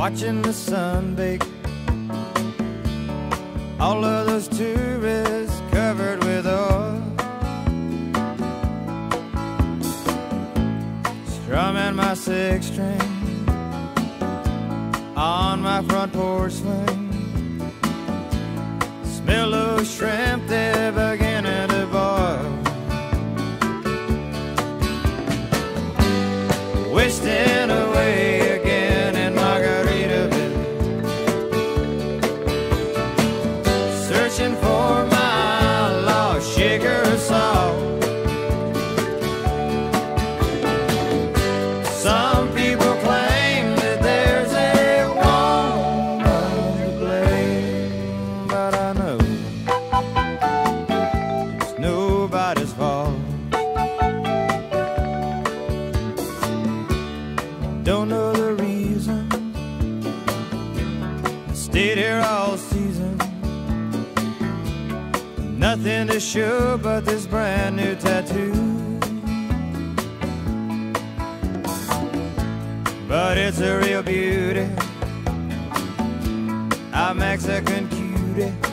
watching the sun bake. All of those tourists covered with oil, strumming my six string on my front porch swing. Smell those shrimp, they're beginning to boil. Wasting away again in Margaritaville, searching for my lost shaker of salt. Some people claim that there's a woman to blame, but I know it's nobody's fault. Don't know the reason, stayed here all season. Nothing to show but this brand new tattoo, but it's a real beauty, a Mexican cutie.